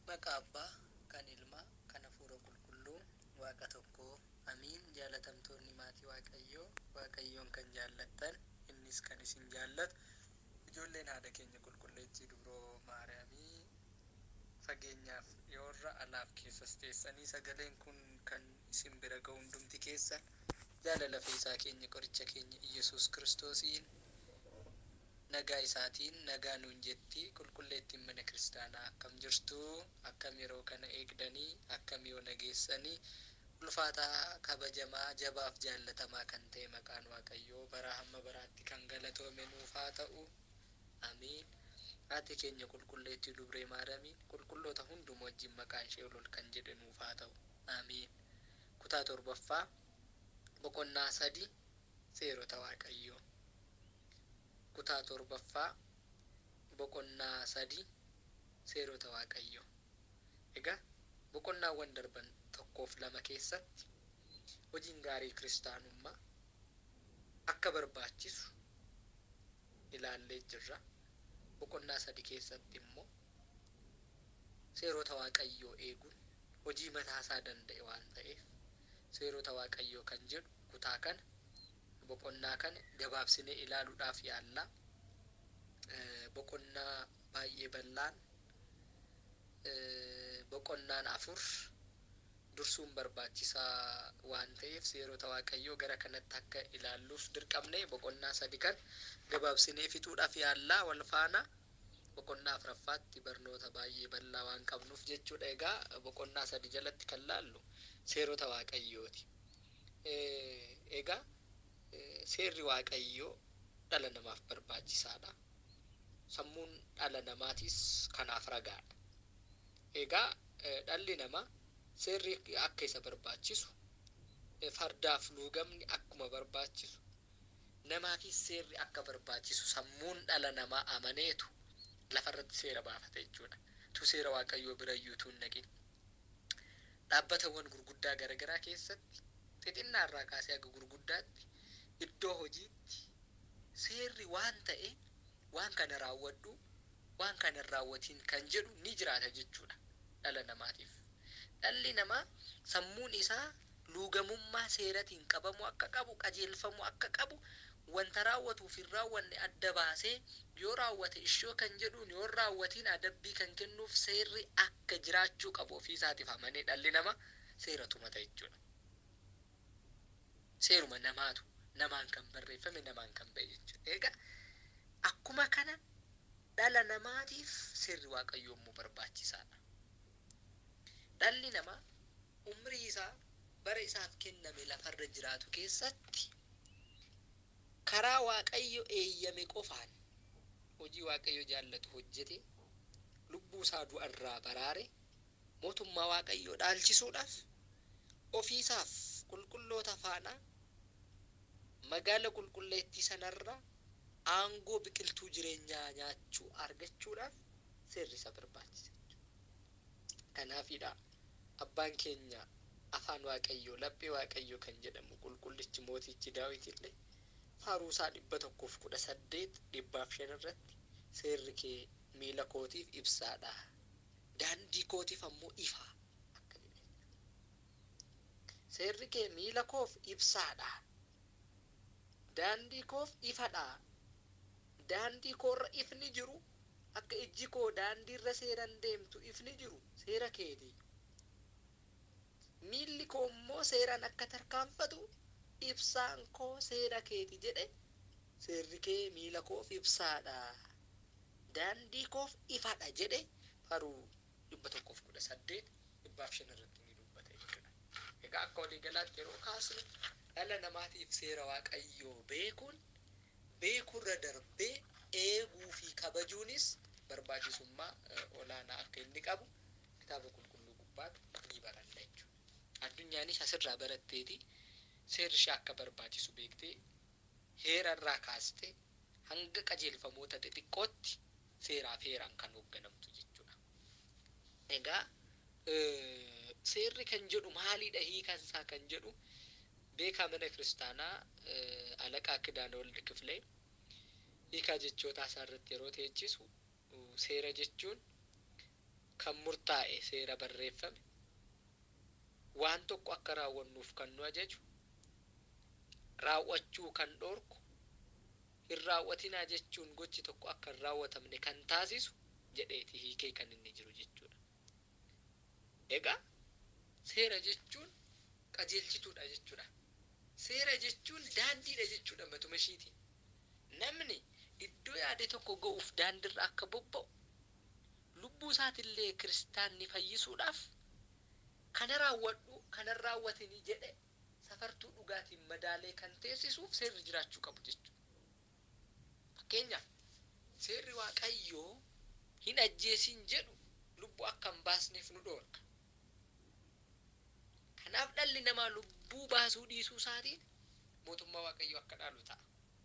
Maqaa Abbaa, kan Ilmaa, kan Hafuura Qulqulluu, Waaqa tokkoo, Amiin. Jaalatamtoonni maatii Waaqayyoo, Waaqayyoon kan jaallattan, innis kan isin jaallatu, ijoolleen haadha keenya qulqulleettii Dubroo Maariyaamii fageenyaaf dhiyoorra alaaf keessas teessanii sagaleen kun kan isin bira ga'u hundumti keessan jaalala feesaa keenya qoricha keenya Iyesuus Kiristoosiin nagaa isaatiin nagaa nuun jetti. Qulqulleettiin mana kiristaanaa akkam jirtu, akkam yeroo kana eegdanii, akkam yoo nageessanii, ulfaataa kabajamaa jabaaf jaallatamaa kan ta'e maqaan Waaqayyoo bara hamma baraatti kan galatoome nuuf haa ta'u. Amiin. Haati keenya qulqulleettii Dubree Maariyaamiin qulqulloota hunduma wajjin maqaan ishee ol kan jedhe nuuf haa ta'u. Amiin. Kutaa torbaffaa boqonnaa 3 seerota Waaqayyoo. Kutaa torbaffaa boqonnaa 3 seerota Waaqayyoo. Egaa boqonnaawwan darban 1-2 keessatti hojiin gaarii kiristaanummaa akka barbaachisu ilaallee jirra. Boqonnaa 3 keessatti immoo seerota Waaqayyoo eeguun hojii mataasaa danda'e waan ta'eef seerota Waaqayyoo kan jedhu kutaa kana boqonnaa kana gabaabsinee ilaaluudhaaf yaalla. Boqonnaa baay'ee bal'aan boqonnaan 4 dursuun barbaachisaa waan ta'eef seerota Waaqayyoo gara kanatti akka ilaalluuf dirqamne boqonnaa 3 kan gabaabsinee fixuudhaaf yaalla wal faana. Boqonnaa 4ffaatti barnoota baay'ee bal'aa waan qabnuuf jechuudha. Egaa boqonnaa 3 jalatti kan laallu seerota Waaqayyooti. Egaa seerri Waaqayyoo dhala namaaf barbaachisaadha. Sammuun dhala namaatis kanaaf ragaadha. Egaa dhalli namaa seerri akka isa barbaachisu, fardaaf luugamni akkuma barbaachisu, namaafis seerri akka barbaachisu sammuun dhala namaa amaneetu lafarratti seera baafata jechuudha. Tu seera Waaqayyoo birayyuu tuun naqin. Dhaabbatawwan gurguddaa garaagaraa keessatti xixinnaa irraa kaasee aga gurguddaatti iddoo hojiitti seerri waan ta'e waan kana raawwadhu, waan kana raawwatiin kan jedhu ni jiraata jechuudha dhala namaatiif. Dhalli namaa sammuun isaa luugamummaa seeratiin qabamu akka qabu, qajeelfamu akka qabu, wanta raawwatuuf hin raawwanne adda baasee yoo raawwate ishoo kan jedhuun yoo raawwatiin adabbii kan kennuuf seerri akka jiraachuu qabu ofii isaatiif amanee dhalli namaa seera tumata jechuudha. Seeruma namaatu namaan kan barreeffame namaan kan ba'e jechuudha. Egaa akkuma kana dhala namaatiif seerri Waaqayyoo immoo barbaachisaadha. Dhalli namaa umrii isaa bara isaaf kenname lafarra jiraatu keessatti karaa Waaqayyo eeyyame qofaan hojii Waaqayyo jaallatu hojjete lubbuu isaa du'arraa baraare mootummaa Waaqayyoo dhaalchisuudhaaf ofiisaaf qulqulloota faana magaala qulqulleettii sanarra aangoo biqiltuu jireenyaa nyaachuu argachuudhaaf seerri isa barbaachisa. Kanaafidha abbaan keenya afaan Waaqayyoo laphee Waaqayyoo kan jedhamu qulqullichi mootichi Daawit illee faaruusaa 118:5 irratti seerri kee miila kootiif ibsaadha, daandii kootiif ammoo ifa akka jedhe. Seerri kee miila koof ibsaadha, daandii koof ifadha. Daandii koorra ifni jiru akka ijji koo daandiirra seeran deemtu ifni jiru seera keeti. Miilli koo immoo seeraan akka tarkaanfatu ibsaan koo seera keeti jedhe. Seerri kee miila koof ibsaadha, daandii koof ifadha jedhe faaruu 118:5 irratti ni dubbata jechuudha. Egaa akka waliigalaatti yeroo kaasnu dhala namaatiif seera Waaqayyoo beekurra darbee eeguu fi kabajuunis barbaachisummaa olaanaa akka inni qabu kitaaba qulqulluu gubbaatti ni baranna jechuudha. Addunyaanis asirraa baratteeti seerri ishee akka barbaachisu beektee heerarraa kaastee hanga qajeelfamoota xixiqqootti seeraaf heeraan kan hoogganamtu jechuudha. Egaa seerri kan jedhu maalidha hiikaan isaa kan jedhu beekaa mana kiristaanaa Alaqaa Kidaana Waldi Kifilee hiikaa jechoota isaa irratti yeroo teechisu seera jechuun kan murtaa'e seera barreeffame waan tokko akka raawwannuuf kan nu ajaju raawwachuu kan dhorku hin raawwatinaa jechuun gochi tokko akka hin raawwatamne kan taasisu jedheeti hiikee kan inni jiru jechuudha. Egaa seera jechuun qajeelchituudha jechuudha. Seera jechuun daandiidha jechuudha matuma ishiitiin. Namni iddoo yaade tokko ga'uuf daandirra akka bobba'u lubbuu isaatillee kiristaanni fayyisuudhaaf kana raawwadhu kana raawwatini jedhe safartuu dhugaatiin madaalee kan teessisuuf seerri jiraachuu qabu jechuudha. Fakkeenyaaf seerri Waaqayyoo hin ajjeesin jedhu lubbuu akka hin baasneef nu dhoorka. Kanaaf dhalli namaa lubbuu baasuu dhiisuu isaatiin mootummaa Waaqayyoo akka dhaalu ta'a.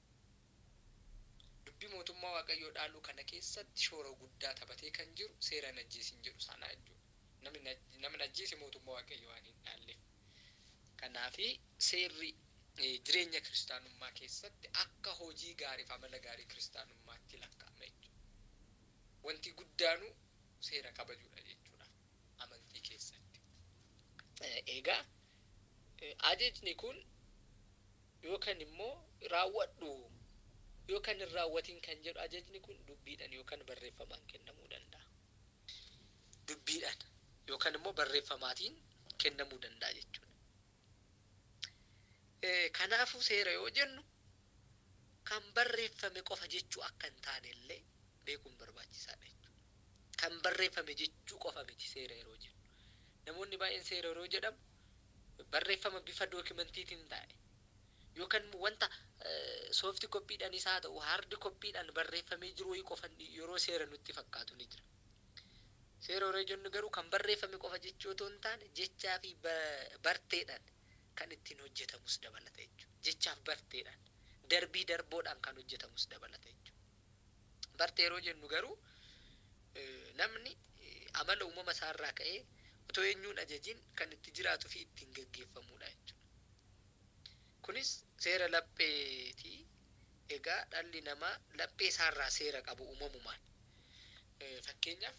Dubbii mootummaa Waaqayyoo dhaaluu kana keessatti shoora guddaa taphatee kan jiru seera hin ajjeesin jedhu sana jechuudha. Namni ajjeese mootummaa Waaqayyoo waan hin dhaalleef. Kanaaf seerri jireenya kiristaanummaa keessatti akka hojii gaarii fi amala gaarii kiristaanummaatti lakkaa'ama jechuudha. Wanti guddaanu seera kabajuudha jechuudha amantii keessatti. Egaa ajajni kun yookaan immoo raawwadhu yookaan hin raawwatin kan jedhu ajajni kun dubbiidhaan yookaan barreeffamaan kennamuu danda'a. Dubbiidhaan yookaan immoo barreeffamaatiin kennamuu danda'a jechuudha. Kanaafuu seera yoo jennu kan barreeffame qofa jechuu akka hin taane illee beekuun barbaachisaadha jechuudha. Kan barreeffame jechuu qofa miti seera yeroo jennu. Namoonni baay'een seera yeroo jedhamu barreeffama bifa dookimantiitiin taa'e yookaan wanta soofti koppiidhaanis haa ta'u haardi koppiidhaan barreeffamee jiru qofa yeroo seera nutti fakkaatu ni jira. Seera yeroo jennu garuu kan barreeffame qofa jechuu otoo hin taane jechaa fi barteedhaan kan ittiin hojjetamus dabalata jechuudha. Jechaaf barteedhaan darbii darboodhaan kan hojjetamus dabalata jechuudha. Bartee yeroo jennu garuu namni amala uumama isaarraa ka'ee otoo eenyuun ajajiin kan itti jiraatuu fi ittiin gaggeeffamudha jechuudha. Kunis seera lapheeti. Egaa dhalli namaa laphee isaarraa seera qabu uumamumaan. Fakkeenyaaf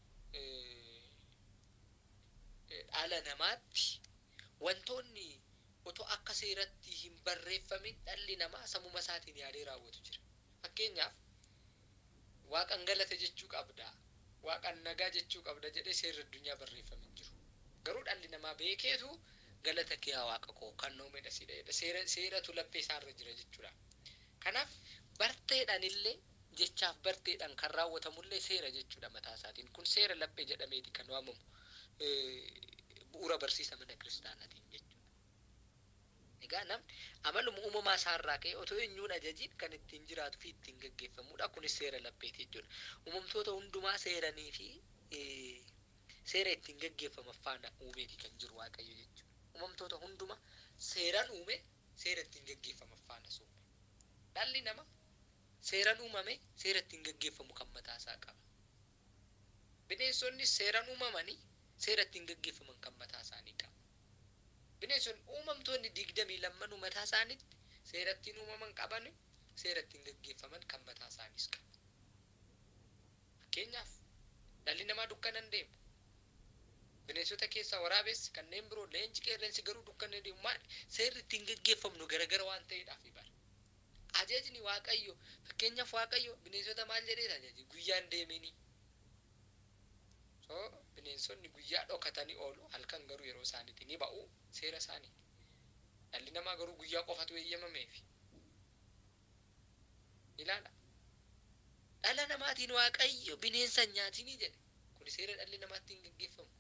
dhala namaatti wantoonni otoo akka seeratti hin barreeffamin dhalli namaa sammuma isaatiin yaadee raawwatu jira. Fakkeenyaaf waaqan galata jechuu qabda, waaqan nagaa jechuu qabda jedhee seerri addunyaa barreeffamin jiru. Garuu dhalli namaa beekeetu galata kee waaqa koo kan noomedha sidheedha. Seeratu laphee isaarra jira jechuudha. Kanaaf barteedhaan illee jechaaf barteedhaan kan raawwatamullee seera jechuudha mataa isaatiin. Kun seera laphee jedhameeti kan waamamu. Bu'uura barsiisa mana kiristaanaatiin jechuudha. Egaa namni amaluma uumamaa isaarraa ka'ee otoo eenyuun ajajiin kan ittiin jiraatuu fi ittiin gaggeeffamudha. Kunis seera lapheeti jechuudha. Uumamtoota hundumaa seeranii fi seera ittiin gaggeeffama faana uumeeti kan jiru Waaqayyo jechuudha. Uumamtoota hundumaa seeraan uume seera ittiin gaggeeffama faana uume. Dhalli namaa seeraan uumame seera ittiin gaggeeffamu kan mataa isaa qaba. Bineensonni seeraan uumamanii seera ittiin gaggeeffaman kan mataa isaanii qaba. Bineensonni uumamtoonni 22 mataa isaaniitti seera ittiin uumaman qaban seera ittiin gaggeeffaman kan mataa isaaniis qaba. Fakkeenyaaf dhalli namaa dukkana hin deemu. Bineensota keessaa waraabessi kanneen biroo leenci qeerransi garuu dukkana hin deemu. Seerri ittiin gaggeeffamnu garagara waan ta'eedhaaf bara. Ajajni Waaqayyo fakkeenyaaf Waaqayyo bineensota maal jedhee ajaje guyyaan deemini. Bineensonni guyyaa dhokatanii oolu halkan garuu yeroo isaaniitti ni ba'u seera isaanii. Dhalli namaa garuu guyyaa qofatu eeyyamameef. Ilaala. Dhala namaatiin Waaqayyo bineensa nyaatinii jedhe. Kun seera dhalli namaattiin gaggeeffamu.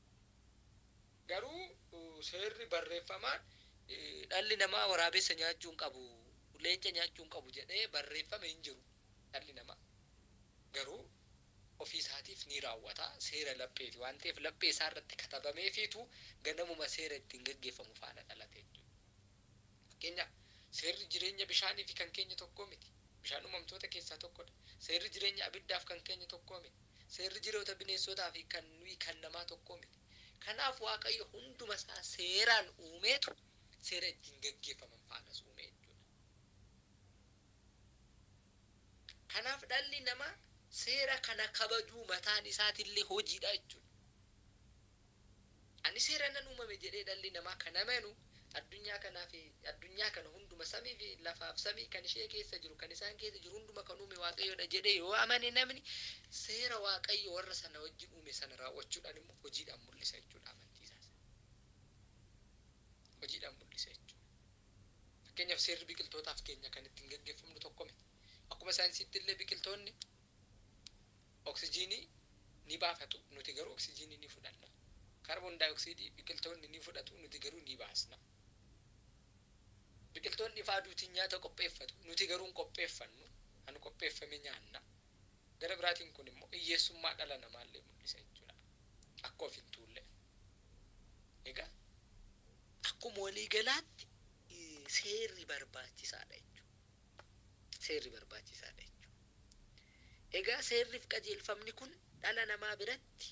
Garuu seerri barreeffamaan dhalli namaa waraabessa nyaachuun qabu, leenca nyaachuun qabu jedhee barreeffame hin jiru dhalli namaa. Garuu ofii isaatiif ni raawwata seera lapheeti waan ta'eef laphee isaa irratti katabameefiitu ganamuma seera ittiin gaggeeffamu faana dhalate jechuudha. Fakkeenyaaf seerri jireenya bishaanii fi kan keenya tokko miti. Bishaan uumamtoota keessaa tokkodha. Seerri jireenya abiddaaf kan keenya tokko miti. Seerri jiroota bineensotaa fi kan nuyi kan namaa tokko miti. Kanaaf Waaqayyo hunduma isaa seeraan uumeetu seera ittiin gaggeeffaman faanas uume jechuudha. Kanaaf dhalli namaa seera kana kabajuu mataan isaatillee hojiidha jechuudha. Ani seera nan uumame jedhee dhalli namaa kan amanu addunyaa kanaa fi addunyaa kana hunduma samii fi lafaaf samii kan ishee keessa jiru kan isaan keessa jiru hunduma kan uume waaqayyoodha jedhee yoo amane namni seera waaqayyo warra sana wajjin uume sana raawwachuudhaan immoo hojiidhaan mul'isa jechuudha amantii isaas. Hojiidhaan mul'isa jechuudha. Fakkeenyaaf seerri biqiltootaaf keenya kan ittiin gaggeeffamnu tokko miti. Akkuma saayinsiitti illee biqiltoonni oksijiinii ni baafatu nuti garuu oksijiinii ni fudhanna. Kaarboon daayoksiidii biqiltoonni ni fudhatu nuti garuu ni baasna. Biqiltoonni ifa aduutiin nyaata qopheeffatu nuti garuu hin qopheeffannu. Anu qopheeffame nyaanna. Gara biraatiin kun immoo hiyyeessummaa dhala namaallee mul'isa jechuudha. Akka of hin tuulle. Egaa akkuma waliigalaatti seerri barbaachisaadha jechuudha. Seerri barbaachisaadha jechuudha. Egaa seerriif qajeelfamni kun dhala namaa biratti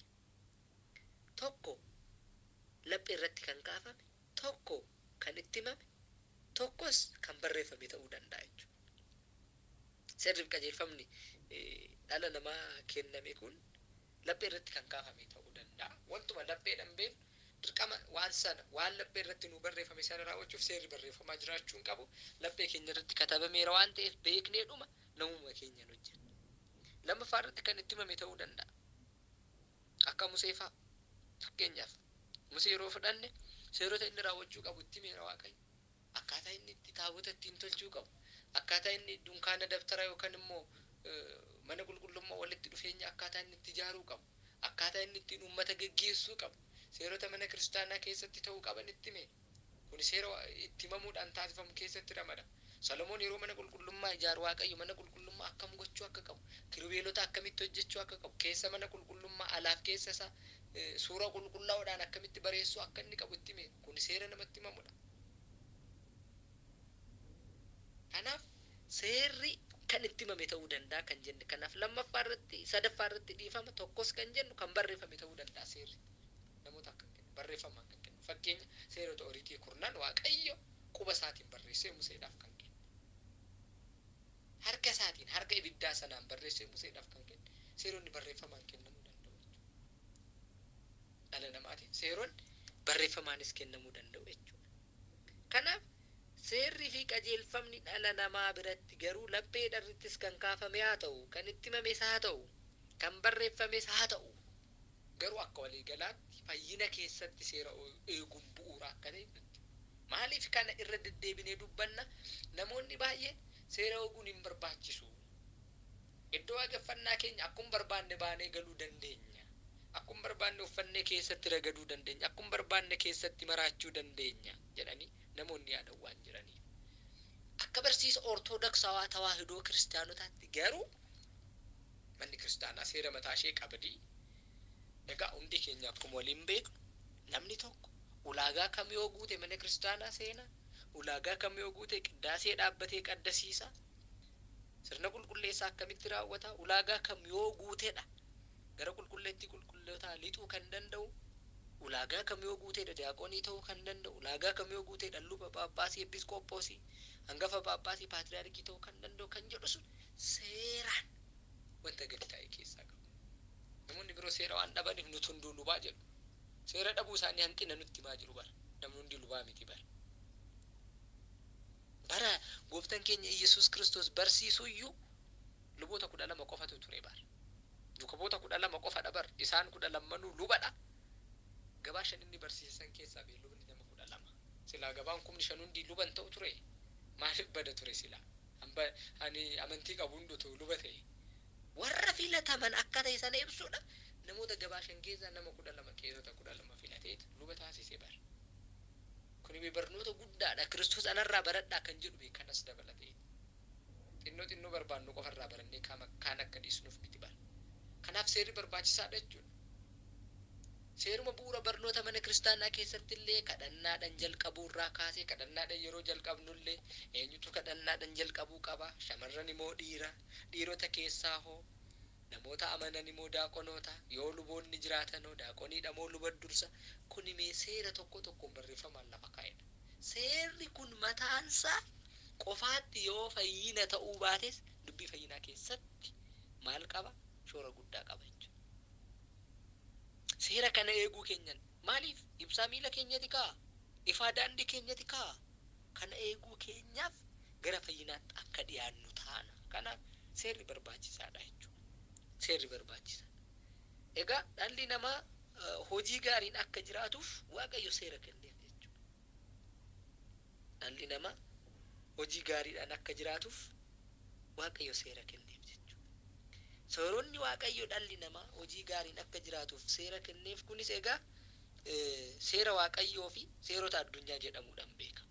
tokko laphee irratti kan kaafame, tokko kan itti himame, tokkos kan barreeffame ta'uu danda'a jechuudha. Seerriif qajeelfamni dhala namaa kenname kun laphee irratti kan kaafame ta'uu danda'a. Wantuma lapheedhaan beeknu dirqama waan sana waan laphee irratti nu barreeffame sana raawwachuuf seerri barreeffamaa jiraachuu hin qabu. Laphee keenya irratti katabameera waan ta'eef beekneedhuma namuma keenya hojjenna. Lammaffaa irratti kan itti himame ta'uu danda'a. Akka Musee fa'a. Fakkeenyaaf Musee yeroo fudhanne seerota inni raawwachuu qabu itti himeera waaqayyo. Akkaataa inni itti taabota ittiin tolchuu qabu, akkaataa inni dunkaana dabtara yookaan immoo mana qulqullummaa walitti dhufeenya akkaataa inni itti ijaaruu qabu, akkaataa inni ittiin uummata geggeessuu qabu, seerota mana kiristaanaa keessatti ta'uu qaban itti hime. Kun seera itti himamuudhaan taasifamu keessatti ramada. Salomoon yeroo mana qulqullummaa ijaaru waaqayyo mana qulqullummaa akkam gochuu akka qabu, kirubeelota akkamitti hojjechuu akka qabu, keessa mana qulqullummaa alaaf keessa isaa suura qulqullaa'uudhaan akkamitti bareessuu akka inni qabu itti hime. Kun seera namatti himamudha. Kanaaf seerri kan itti himame ta'uu danda'a kan jenne. Kanaaf lammaffaa irratti sadaffaa irratti dhiifama tokkos kan jennu kan barreeffame ta'uu danda'a seerri. Namoota akka kennu barreeffamaan kan kennu. Fakkeenya seerota Oriitii kurnan waaqayyo quba isaatiin barreessee Museedhaaf kan kennu. Harka isaatiin harka ibiddaa sanaan barreessee Museedhaaf kan kennu. Seeronni barreeffamaan kennamuu danda'u jechuudha. Dhala namaatiin seeronni barreeffamaanis kennamuu danda'u jechuudha. Kanaaf seerri fi qajeelfamni dhala namaa biratti garuu laphee irrattis kan kaafame haa ta'u, kan itti himames haa ta'u, kan barreeffames haa ta'u, garuu akka waliigalaatti fayyina keessatti seera eeguun bu'uura akka ta'e nutti. Maaliif kana irra deddeebinee dubbanna? Namoonni baay'een seera eeguun hin barbaachisu. Iddoo waaqeffannaa keenya akkuma barbaanne baanee galuu dandeenya. Akkuma barbaanne uffannee keessatti ragaduu dandeenya. Akkuma barbaanne keessatti maraachuu dandeenya jedhanii namoonni yaadan waan jiraniif. Akka barsiisa ortodoksawaa tawaahidoo kiristaanotaatti garuu manni kiristaanaa seera mataa ishee qabdi. Egaa hundi keenya akkuma waliin beeknu namni tokko ulaagaa kam yoo guute mana kiristaanaa seenaa, ulaagaa kam yoo guute qiddaasee dhaabbatee qaddasiisa, sirna qulqulleessaa akkamitti raawwata, ulaagaa kam yoo guuteedha gara qulqulleetti qulqullootaa lixuu kan danda'u, ulaagaa kam yoo guuteedha diyaaqoonii ta'uu kan danda'u, ulaagaa kam yoo guuteedha luba paappaasii episkoopoosii hangafa paappaasii paatriyaarkii ta'uu kan danda'u kan jedhu sun seeraan wanta gadi ta'e keessaa qabu. Namoonni biroo seera waan dhabaniif nuti hunduu lubaa jedhu. Seera dhabuu isaanii hanqina nutti himaa jiru bara. Namni hundi lubaa miti bara. Bara gooftaan keenya Iyesuus Kiristoos barsiisuyyuu luboota 12 qofatu ture bara. Luboota 12 qofadha bara. Isaan 12 lubadha. Gabaa 5 inni barsiisan keessaa lubni nama 12. Silaa gabaan 5 hundi luban ta'u ture. Maaliif bada ture silaa? Ani amantii qabu hunduutu luba ta'e. Warra filataman akka ta'e sana ibsuudha. Namoota gabaa 5 keessaa nama 12 keessota 12 filatee luba taasisee bara. Kuni barnoota guddaadha. Kiristoos anarraa baradhaa kan jedhu kanas dabalatee. Xinnoo barbaannu qofarraa barannee kaan akka dhiisnuuf miti bara. Kanaaf seerri barbaachisaadha jechuudha. Seeruma bu'uura barnoota mana kiristaanaa keessatti illee kadhannaadhaan jalqabuurraa kaasee kadhannaadhaan yeroo jalqabnullee eenyutu kadhannaadhaan jalqabuu qaba? Shamarran immoo dhiirota keessaa hoo namoota amanan immoo daaqonoota, yoo luboonni jiraatan hoo daaqoniidha moo luba dursa? Kuni mee seera tokkoon barreeffamaan lafa kaa'edha. Seerri kun mataansaa qofaatti yoo fayyina ta'uu baates dubbii fayyinaa keessatti maal qaba? shoora guddaa qaba jechuudha. Seera kana eeguu keenyan maaliif ibsaa miila keenyati kaa ifaa daandii keenyati kaa kana eeguu keenyaaf gara fayyinaatti akka dhiyaannu taana. Kanaaf seerri barbaachisaadha jechuudha. Seerri barbaachisaadha. Egaa dhalli namaa hojii gaariin akka jiraatuuf Waaqayyo seera kenneef jechuudha. Dhalli namaa hojii gaariidhaan akka jiraatuuf Waaqayyo seera kenneef jechuudha. Seeronni Waaqayyo dhalli namaa hojii gaariin akka jiraatuuf seera kenneef kunis egaa seera Waaqayyoo fi seerota addunyaa jedhamuudhaan beekama.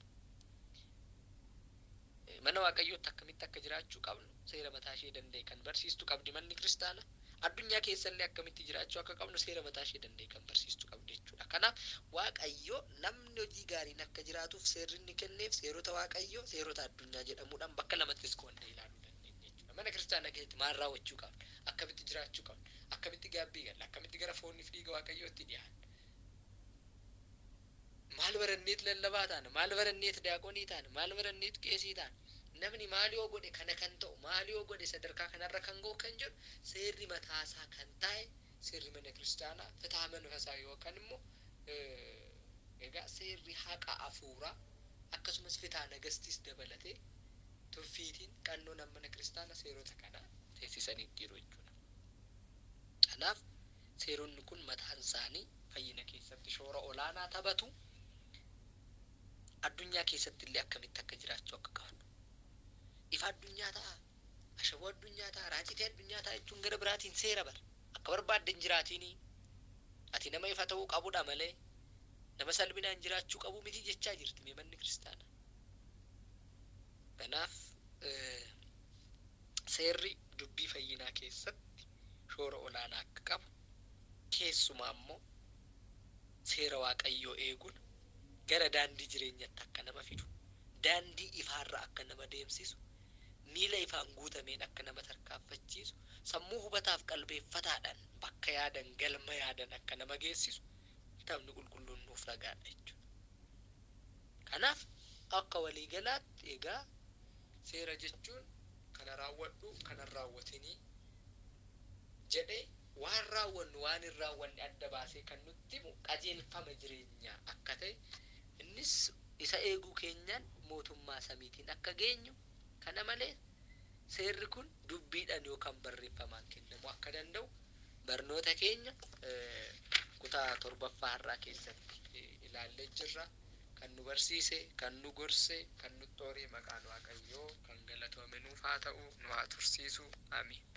Mana Waaqayyootti akkamitti akka jiraachuu qabnu seera mataa ishee danda'e kan barsiistu qabdi manni kiristaana. Addunyaa keessallee akkamitti jiraachuu akka qabnu seera mataa ishee danda'e kan barsiistu qabdi jechuudha. Kanaaf Waaqayyo namni hojii gaariin akka jiraatuuf seerri inni kenneef seerota Waaqayyoo seerota addunyaa jedhamuudhaan bakka lamattis qoonnee ilaaluu dandeenya jechuudha. Mana kiristaanaa keessatti maal raawwachuu qabna? Akkamitti jiraachuu qabna? Akkamitti gaabbii galla? Akkamitti gara foonii fi dhiiga Waaqayyootti dhiyaanna? Maal baranneet lallabaa taana? Maal baranneet daaqonii taana? Maal baranneet qeesii taana? Namni maal yoo godhe kana kan ta'u, maal yoo godhe sadarkaa kanarra kan ga'u kan jedhu seerri mataasaa kan taa'e seerri mana kiristaanaa fitaa manfasaa yookaan immoo egaa seerri haqa afuuraa akkasumas fitaa nagastis dabalatee tuffiitiin qannoon mana kiristaanaa seerota kana teessisanii jiru jechuudha. Kanaaf seeronni kun mataan isaanii fayyina keessatti shoora olaanaa taphatu. Addunyaa keessatti illee akkamitti akka jiraachuu akka qaban. Ifa addunyaa ta'a, ashawwa addunyaa ta'a, raacitii addunyaa ta'a jechuun gara biraatiin seera bara. Akka barbaadde hin jiraatini. Ati nama ifa ta'uu qabudha malee nama salphinaan jiraachuu qabu miti jechaa jirti mee manni kiristaanaa. Kanaaf seerri dubbii fayyinaa keessatti shoora olaanaa akka qabu keessumaa immoo seera Waaqayyoo eeguun gara daandii jireenyaatti akka nama fidu, daandii ifaarra akka nama deemsisu, miila ifaan guutameen akka nama tarkaanfachiisu, sammuu hubataaf qalbeeffataadhaan bakka yaadan galma yaadan akka nama geessisu kitaabni qulqulluun nuuf ragaadha jechuudha. Kanaaf akka waliigalaatti egaa seera jechuun kana raawwadhu kana raawwatinii jedhee waan raawwannu waan hin raawwanne adda baasee kan nutti himu qajeelfama jireenyaa akka ta'e innis isa eeguu keenyaan mootummaa samiitiin akka geenyu kana malee seerri kun dubbiidhaan yookaan barreeffamaan kennamu akka danda'u barnoota keenya kutaa 7ffaa har'aa keessatti ilaallee jirra. Kan nu barsiise, kan nu gorse, kan nu xoorii maqaan Waaqayyoo kan galatoome nuuf haa ta'u, nu haa tursiisu. Amiin.